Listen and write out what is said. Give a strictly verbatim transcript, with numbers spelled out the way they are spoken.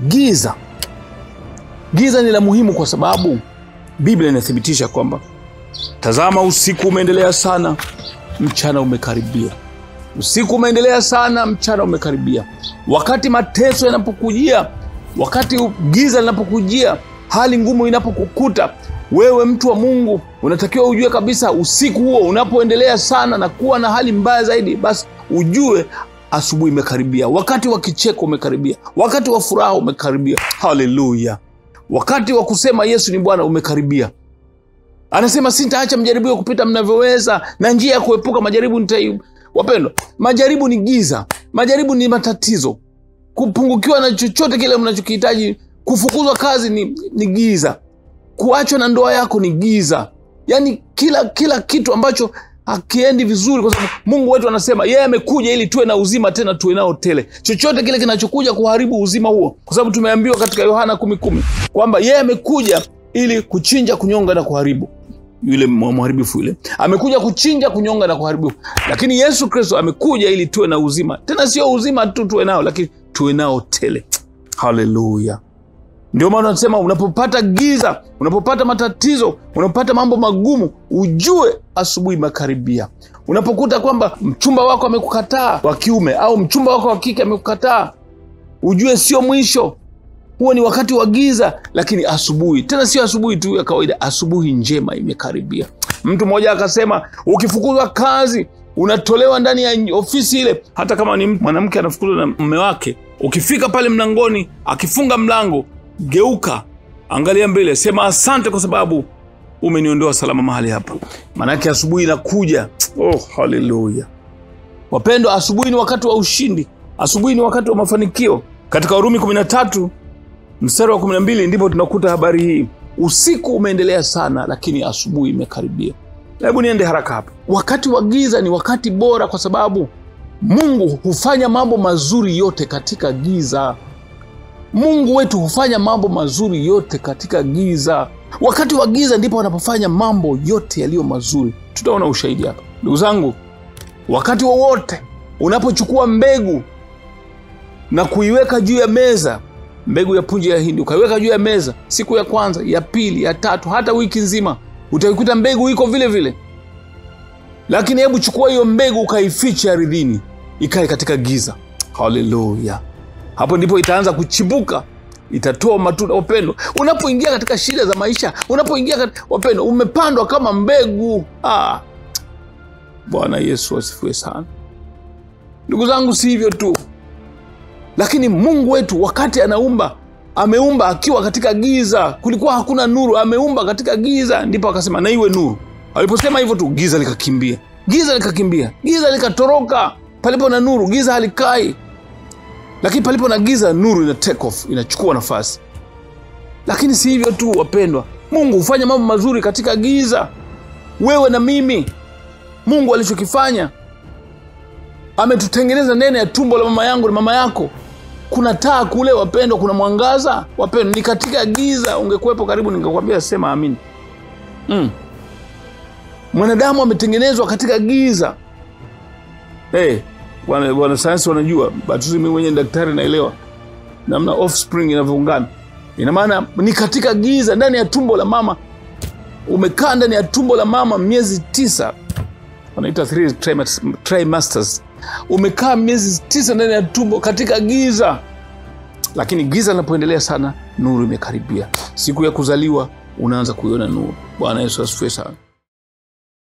Giza. Giza ni la muhimu kwa sababu Biblia inathibitisha kwamba tazama, usiku umeendelea sana, mchana umekaribia. Usiku umeendelea sana, mchana umekaribia. Wakati mateso yanapokujia, wakati giza linapokujia, hali ngumu inapokukuta, wewe mtu wa Mungu unatakiwa ujue kabisa usiku huo unapoendelea sana na kuwa na hali mbaya zaidi, basi ujue asubuhi imekaribia. Wakati wa kicheko umekaribia. Wakati wa furaha umekaribia. Haleluya. Wakati wa kusema Yesu ni Bwana umekaribia. Anasema sitaacha mjaribu kupita mnavyoweza, na njia ya kuepuka majaribu nitai. Wapendwa, majaribu ni giza. Majaribu ni matatizo. Kupungukiwa na chochote kile mnachokihitaji, kufukuzwa kazi ni, ni giza. Kuachwa na ndoa yako ni giza. Yaani kila kila kitu ambacho hakiendi vizuri, kwa sababu Mungu wetu anasema yeye amekuja ili tuwe na uzima, tena tuwe nao tele. Chochote kile kinachokuja kuharibu uzima huo, kwa sababu tumeambiwa katika Yohana kumi kumi kwamba yeye amekuja ili kuchinja, kunyonga na kuharibu. Yule mharibifu yule amekuja kuchinja, kunyonga na kuharibu. Lakini Yesu Kristo amekuja ili tuwe na uzima, tena sio uzima tu tuwe nao, lakini tuwe nao tele. Haleluya. Ndio maana tunasema unapopata giza, unapopata matatizo, unapopata mambo magumu, ujue asubuhi imekaribia. Unapokuta kwamba mchumba wako amekukataa wa kiume au mchumba wako wa kike amekukataa, ujue sio mwisho. Huo ni wakati wa giza, lakini asubuhi, tena sio asubuhi tu ya kawaida, asubuhi njema imekaribia. Mtu mmoja akasema ukifukuzwa kazi, unatolewa ndani ya ofisi ile, hata kama ni mwanamke anafukuzwa na mume wake, ukifika pale mlangoni, akifunga mlango, geuka, angalia mbele, sema asante kwa sababu umeniondoa salama mahali hapa. Maana yake asubuhi inakuja. Oh, haleluya. Wapendwa, asubuhi ni wakati wa ushindi. Asubuhi ni wakati wa mafanikio. Katika Warumi kumi na tatu mstari wa kumi na mbili ndipo tunakuta habari hii. Usiku umeendelea sana, lakini asubuhi imekaribia. Hebu niende haraka hapa. Wakati wa giza ni wakati bora kwa sababu Mungu hufanya mambo mazuri yote katika giza. Mungu wetu hufanya mambo mazuri yote katika giza. Wakati wa giza ndipo wanapofanya mambo yote yaliyo mazuri. Tutaona ushahidi hapa. Ndugu zangu, wakati wowote unapochukua mbegu na kuiweka juu ya meza, mbegu ya punje ya hindi ukaiweka juu ya meza, siku ya kwanza, ya pili, ya tatu, hata wiki nzima, utaikuta mbegu iko vile vile. Lakini hebu chukua hiyo mbegu ukaifiche ardhini, ikae katika giza. Haleluya. Hapo ndipo itaanza kuchibuka, itatoa matunda. Wapendwa, unapoingia katika shida za maisha, unapoingia katika, wapendwa, umepandwa kama mbegu. Ah. Bwana Yesu asifiwe sana. Ndugu zangu, si hivyo tu, lakini Mungu wetu wakati anaumba, ameumba akiwa katika giza. Kulikuwa hakuna nuru, ameumba katika giza, ndipo akasema na iwe nuru. Aliposema hivyo tu, giza likakimbia. Giza likakimbia. Giza likatoroka. Palipo na nuru, giza halikai. Lakini palipo na giza, nuru ina take off, inachukua nafasi. Lakini si hivyo tu, wapendwa, Mungu hufanya mambo mazuri katika giza. Wewe na mimi, Mungu alichokifanya, ametutengeneza ndani ya tumbo la mama yangu na mama yako. Kuna taa kule, wapendwa, kuna mwangaza. Wapendwa, ni katika giza. Ungekuwepo karibu ningekwambia sema amini. Mm. Mwanadamu ametengenezwa katika giza. Eh, hey, wana wana sayansi wanajua, batuzi mimi mwenyewe daktari naelewa namna offspring inavyoungana. Ina maana ni katika giza, ndani ya tumbo la mama. Umekaa ndani ya tumbo la mama miezi tisa. Wanaita three trimesters. Umekaa miezi tisa ndani ya tumbo katika giza. Lakini giza linapoendelea sana, nuru imekaribia. Siku ya kuzaliwa unaanza kuiona nuru. Bwana Yesu asifiwe sana.